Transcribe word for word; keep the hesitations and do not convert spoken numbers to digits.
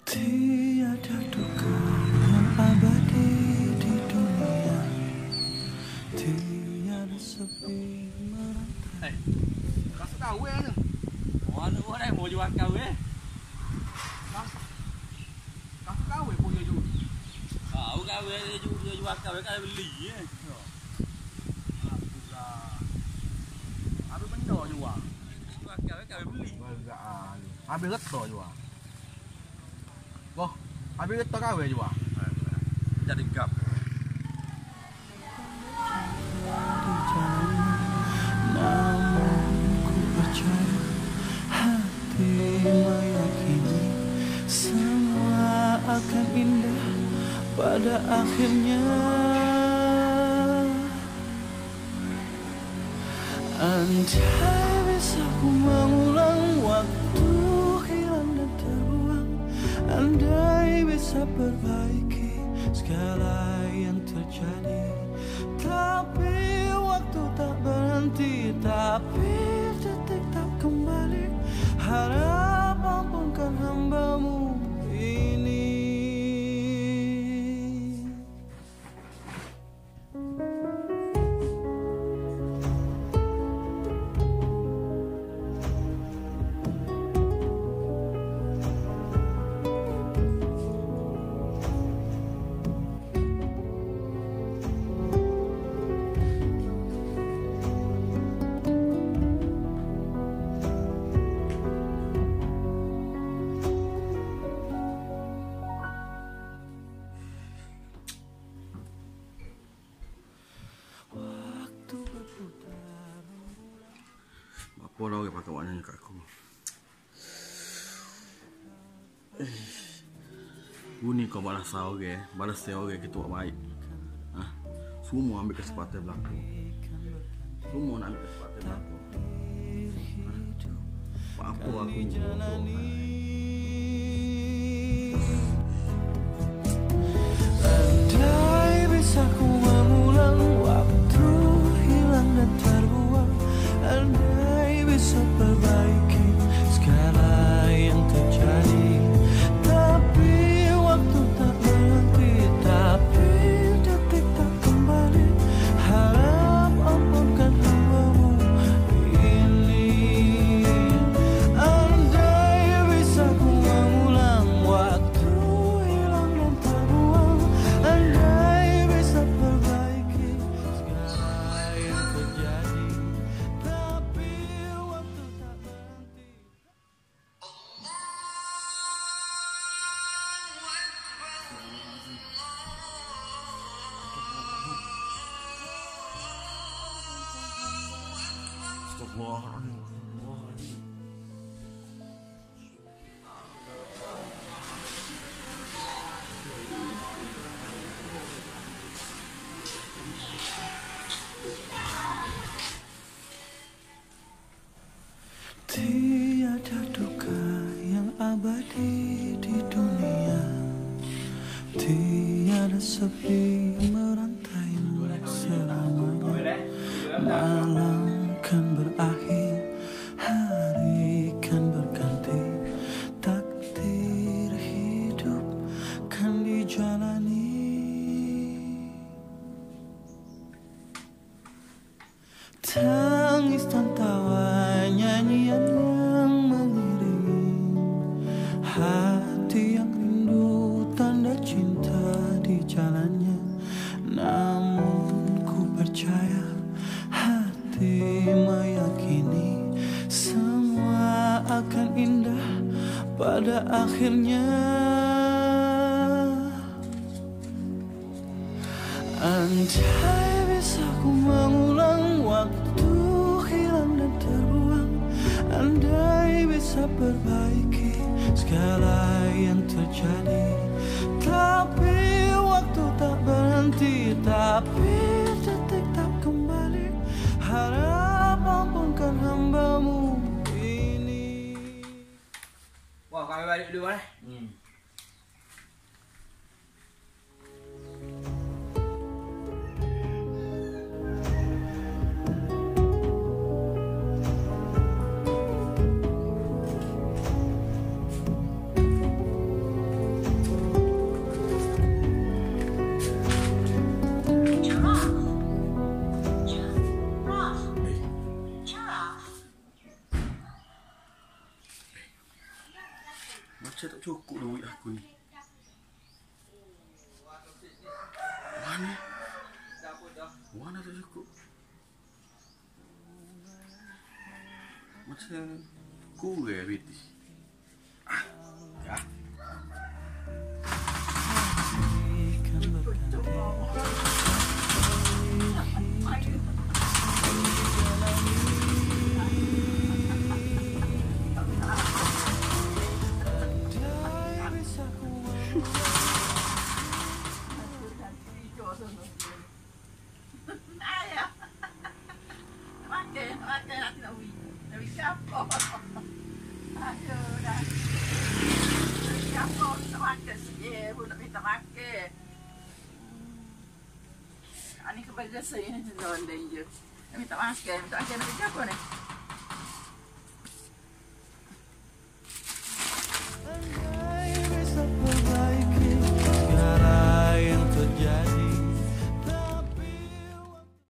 Tiada duka yang abadi di dunia, tiada sepi merantai. Eh, kasih tahu ya nih. Mau anu boleh mau jual kawe. Kasih tahu ya punya juga. Kau kawe jual jual kawe kawe beli ya. Habis benda juga. Jual kawe kawe beli. Enggak, habis reto juga. Wah, habis reto kawe juga. Jadi gap. Namun ku percaya, hati meyakini semua akan indah pada akhirnya. Andai bisa ku mengulang waktu hilang dan terbuang, andai bisa perbaiki segala yang terjadi, tapi waktu tak berhenti, tapi detik tak kembali. Harap ampunkan hambamu ini. Apa dah ke pakai warna kat aku. Bunyi kau balas sahur ke, balas sahur ke gitu baik. Ah, semua ambil kesempatan berlaku. Semua nak ambil kesempatan berlaku. Ah, apa aku ni? Andai bisa ku mengulang waktu hilang dan terbuang, andai bisa perbaiki segala yang terjadi, tapi waktu tak berhenti, tapi detik tak kembali. Harap ampunkan hambamu ini. Andai bisa ku mengulang waktu hilang dan terbuang, andai bisa perbaiki segala yang terjadi, tapi waktu tak berhenti. Tiada duka yang abadi di dunia, tiada sepi merantai selamanya. Malam kan berakhir, hari kan berganti, takdir hidup kan dijalani. Tangis dan tawa, nyanyian yang mengiringi hati yang rindu, tanda cinta di jalannya. Namun ku percaya, hati meyakini semua akan indah pada akhirnya. Andai bisa ku mengulang waktu hilang dan terbuang, andai bisa perbaiki segala yang terjadi, tapi waktu tak berhenti, tapi detik tak kembali. Harap ampunkan hambamu ini. Wah, kami balik dulu eh. Hmm. Saya tak cukup duit aku ni. Mana? Mana tak cukup? Macam kurang beti. Ah, ya. Ani kebaga saya ni tu dah dia. Minta makan, minta makan nak apa ni?